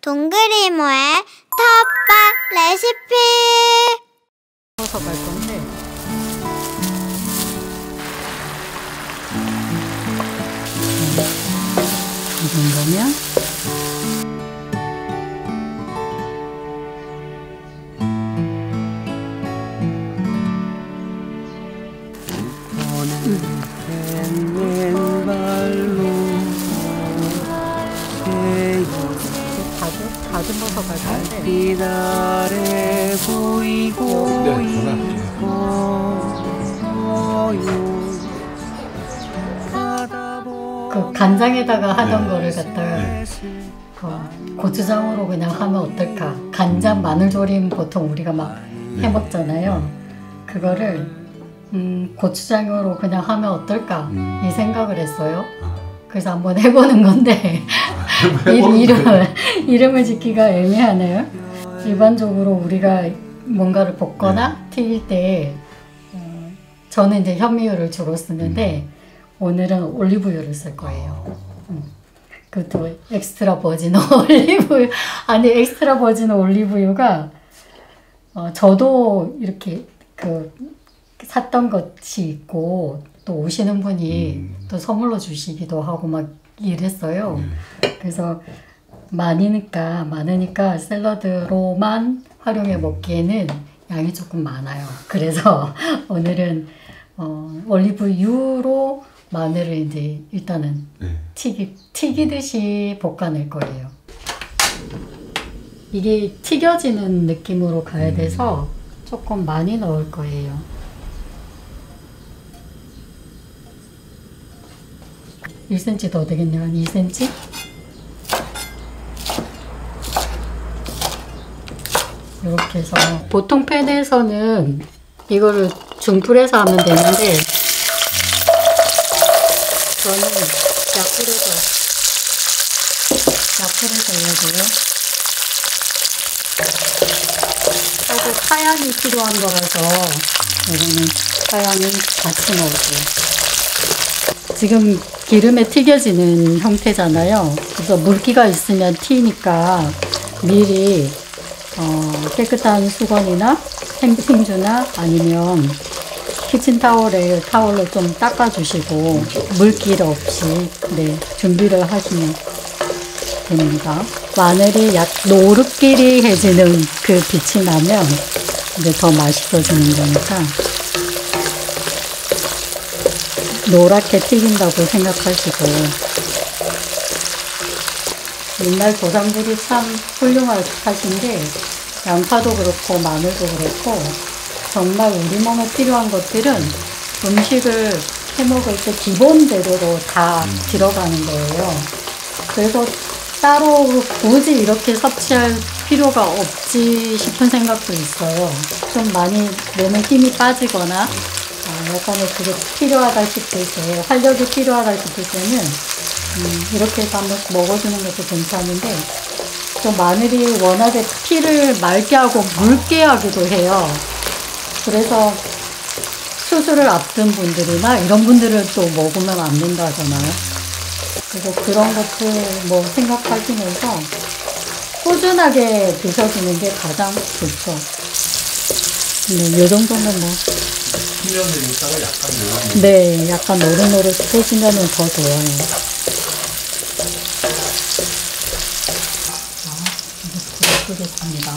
동그리모의 텃밭 레시피. 서서 갈 건데 이 정도면 다듬어서 갈 건데 이날에 보이고 그 간장에다가 하던 거를 갖다가 고추장으로 그냥 하면 어떨까? 간장 마늘조림 보통 우리가 막 해먹잖아요. 그거를 고추장으로 그냥 하면 어떨까? 이 생각을 했어요. 그래서 한번 해보는 건데 이름을 짓기가 애매하네요. 일반적으로 우리가 뭔가를 볶거나 튀길 때 저는 이제 현미유를 주로 쓰는데 오늘은 올리브유를 쓸 거예요. 그것도 엑스트라 버진 올리브유. 아니 엑스트라 버진 올리브유가 저도 이렇게 샀던 것이 있고 또 오시는 분이 또 선물로 주시기도 하고 막 이랬어요. 그래서 많으니까 샐러드로만 활용해 먹기에는 양이 조금 많아요. 그래서 오늘은 올리브유로 마늘을 이제 일단은 튀기듯이 볶아낼 거예요. 이게 튀겨지는 느낌으로 가야 돼서 조금 많이 넣을 거예요. 1cm 더 되겠네요. 한 2cm? 이렇게 해서 보통 팬에서는 이거를 중불에서 하면 되는데 저는 약불에서 해야 돼요. 하고 사양이 필요한 거라서 이거는 사양을 같이 넣을게요. 지금 기름에 튀겨지는 형태잖아요. 그래서 물기가 있으면 튀니까 미리 깨끗한 수건이나 생주나 아니면 키친타올로 좀 닦아주시고 물기 없이 준비를 하시면 됩니다. 마늘이 약 노릇끼리해지는 그 빛이 나면 이제 더 맛있어지는 거니까 노랗게 튀긴다고 생각하시고 옛날 조상들이 참 훌륭하신 게 양파도 그렇고 마늘도 그렇고 정말 우리 몸에 필요한 것들은 음식을 해먹을 때 기본 재료로 다 들어가는 거예요. 그래서 따로 굳이 이렇게 섭취할 필요가 없지 싶은 생각도 있어요. 좀 많이 몸에 힘이 빠지거나 약간의 그게 필요하다 싶을 때, 활력이 필요하다 싶을 때는 이렇게 해서 한번 먹어주는 것도 괜찮은데 좀 마늘이 워낙에 피를 맑게 하고 묽게 하기도 해요. 그래서 수술을 앞둔 분들이나 이런 분들은 또 먹으면 안 된다 하잖아요. 그래서 그런 것들 생각하시면서 꾸준하게 드셔주는 게 가장 좋죠. 이 정도면 약간 노릇노릇해지면 더 좋아요. 이제 불을 끄겠습니다.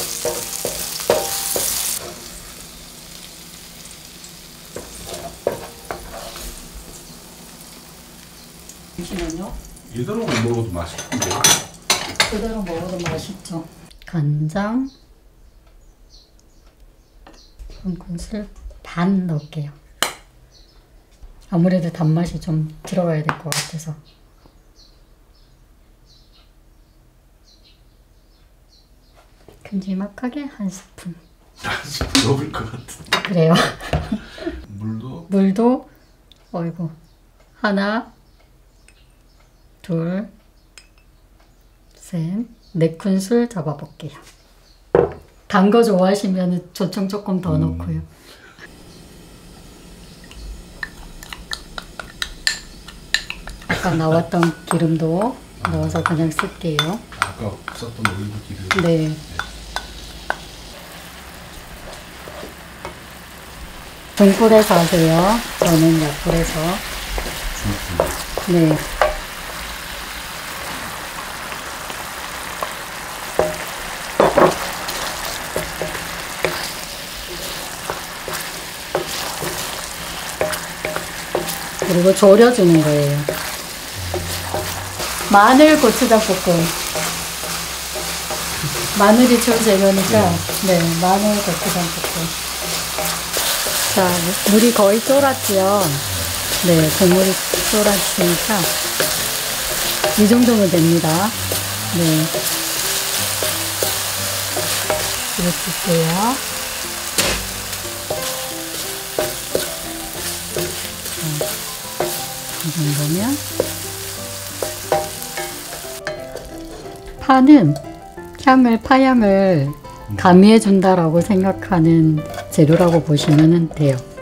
잠시만요. 이대로 먹어도 맛있던데. 그대로 먹어도 맛있죠. 간장 한 큰술 반 넣을게요. 아무래도 단맛이 좀 들어가야 될 것 같아서. 큼지막하게 한 스푼. 한 스푼 넘을 것 같은데. 그래요. 물도 어이구. 하나, 둘, 셋, 4큰술 잡아볼게요. 단 거 좋아하시면 조청 조금 더 넣고요. 아까 나왔던 기름도 넣어서 그냥 쓸게요. 아까 썼던 올리브기를. 네. 중불에서 하세요. 저는 약불에서. 네. 그리고 졸여주는 거예요. 마늘 고추장 볶음. 마늘이 제일 재미니까, 네, 마늘 고추장 볶음. 자, 물이 거의 쫄았지요. 네, 국물이 쫄았으니까 이 정도면 됩니다. 네. 이렇게 해요. 이 정도면 파는 파향을 가미해 준다라고 생각하는 재료라고 보시면 돼요.